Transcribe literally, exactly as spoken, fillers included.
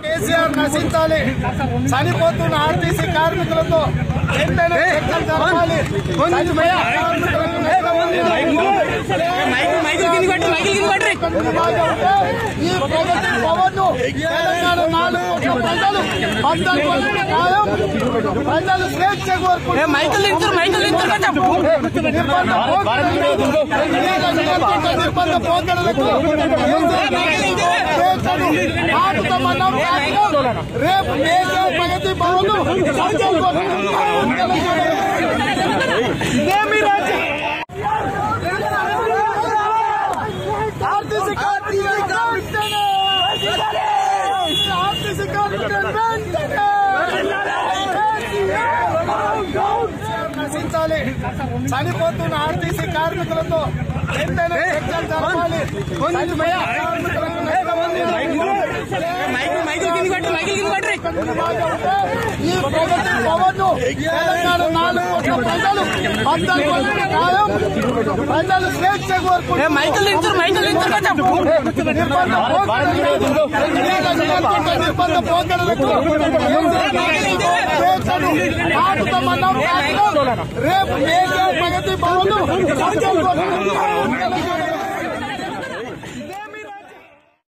కేసీఆర్ నశించాలి. చనిపోతున్న ఆర్టీసీ కార్మికులతో వెంటనే చర్చలు జరగాలి. ఈ ప్రగతి భవన్ ను తెలంగాణ నాలుగు ప్రజలు ఖాయం. ప్రజలు స్వేచ్ఛ కోరుకుంటున్నారు. నిర్బంధ పోకడలకు రేపు కేసీఆర్ ప్రగతి భవన్ ను ఆర్టీసీ ఆర్టీసీ నశించాలి. చనిపోతున్న ఆర్టీసీ కార్మికులతో వెంటనే చర్చలు జరగాలి. ఈ ప్రగతి భవన్ ను తెలంగాణ నాలుగు ప్రజలు ఖాయం. ప్రజలు స్వేచ్ఛ కోరుకుంటున్నారు. నిర్బంధ పోకడలకు రేపు కేసీఆర్ ప్రగతి భవన్ ను